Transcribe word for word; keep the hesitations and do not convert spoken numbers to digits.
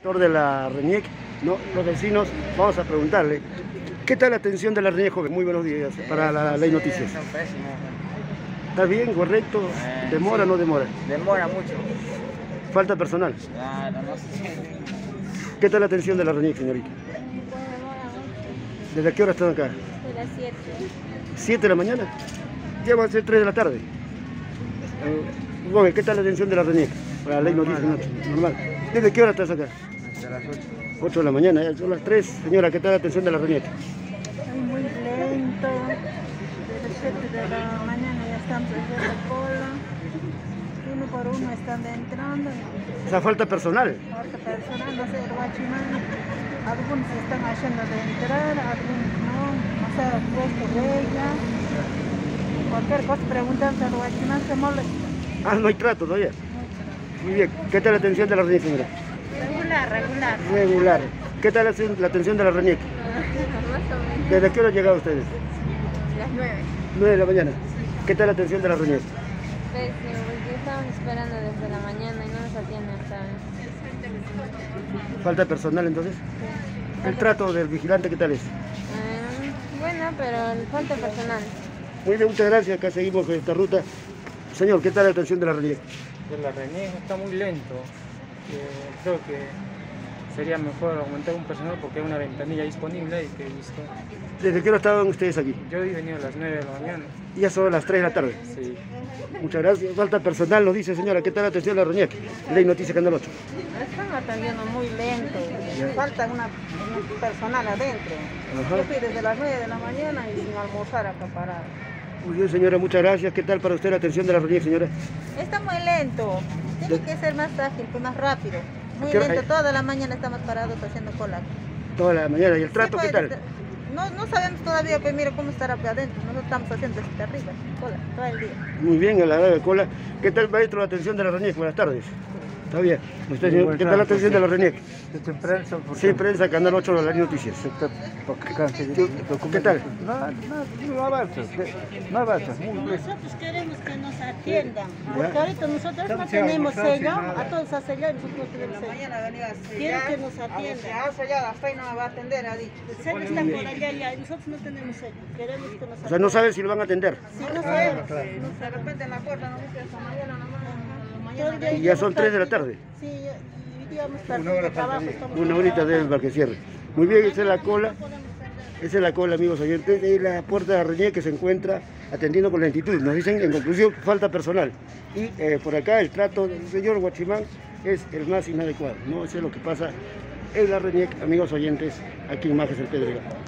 Director de la RENIEC, ¿no? Los vecinos, vamos a preguntarle, ¿qué tal la atención de la RENIEC, joven? Muy buenos días para la Ley Noticias. Son pésimos. ¿Está bien, correcto? Eh, ¿Demora o sí. no demora? Demora mucho. ¿Falta personal? Claro, no sé. ¿Qué tal la atención de la RENIEC, señorita? ¿Desde qué hora están acá? De las siete. ¿siete de la mañana? Ya van a ser tres de la tarde. Eh, Joven, ¿qué tal la atención de la RENIEC? Para la Ley Noticias, ¿no? Normal. ¿Desde qué hora estás acá? Hasta las ocho. ocho de la mañana, ya son las tres. Señora, ¿qué tal la atención de la RENIEC? Ay, muy lento. De las siete de la mañana ya están perdiendo cola. Uno por uno están entrando. O sea, falta personal. Falta personal, no sé, el guachimán. Algunos están haciendo de entrar, algunos no. No sé, puesto huella. Cualquier cosa preguntando al guachimán se molesta. Ah, no hay trato todavía. Muy bien. ¿Qué tal la atención de la RENIEC, señora? Regular, regular. Regular. ¿Qué tal la la atención de la RENIEC? Más o menos. ¿Desde qué hora han llegado ustedes? Las nueve. nueve de la mañana. ¿Qué tal la atención de la RENIEC? Pésimo, porque estamos esperando desde la mañana y no nos atienden hasta ahora. ¿Falta personal entonces? ¿El trato del vigilante qué tal es? Eh, bueno, pero falta personal. Muy bien, muchas gracias. Acá seguimos con esta ruta. Señor, ¿qué tal la atención de la RENIEC? De la RENIEC está muy lento. Eh, creo que sería mejor aumentar un personal porque hay una ventanilla disponible y que he visto. ¿Desde qué hora estaban ustedes aquí? Yo he venido a las nueve de la mañana. Y ya son las tres de la tarde. Sí. Muchas gracias. Falta personal, nos dice señora. ¿Qué tal la atención de la RENIEC? Ley Noticias Canal ocho. Están atendiendo muy lento, Ya. falta una, un personal adentro. Ajá. Yo fui desde las nueve de la mañana y sin almorzar acá parado. Muy bien, señora, muchas gracias. ¿Qué tal para usted la atención de la RENIEC, señora? Está muy lento, tiene De- que ser más ágil, pues más rápido. Muy ¿Qué hora lento, hay? toda la mañana estamos parados haciendo cola. Toda la mañana. ¿Y el trato Sí, qué pues, tal? No, no sabemos todavía, pues mira cómo estará acá adentro. Nosotros estamos haciendo desde arriba, cola, todo el día. Muy bien, a la hora de cola. ¿Qué tal, maestro, la atención de la RENIEC? Buenas tardes. ¿Está bien? ¿Usted, señor? ¿Qué tal la atención de la RENIEC? Desde prensa, porque Sí, prensa, Canal ocho de las Noticias. porque canse de ¿Qué documentos. tal? No, no, no avanza, no avanza. Muy bien. Nosotros queremos que nos atiendan, Ya. porque ahorita nosotros no tenemos sello, a todos a sellar, nosotros no tenemos sello. Mañana venía a Quiero que nos atiendan. Se ha sellado, hasta ahí no me va a atender, ha dicho. El sello está por allá ya, y nosotros no tenemos sello, queremos que nos O sea, atiendan. no saben si lo van a atender. Sí, no sabemos. De repente en la puerta no dice hasta mañana nomás. Todo el día Y ya hemos son tres de la perdido. tarde. Sí, y hoy día hemos perdido trabajo. estamos Una horita trabajando. deben para que cierre. Muy bien, esa es la cola. Esa es la cola, amigos oyentes. Es la puerta de la RENIEC que se encuentra atendiendo con lentitud. Nos dicen, en conclusión, que falta personal. Y eh, por acá el trato del señor Guachimán es el más inadecuado. ¿No? Eso es lo que pasa en la RENIEC, amigos oyentes, aquí en Majes el Pedregal.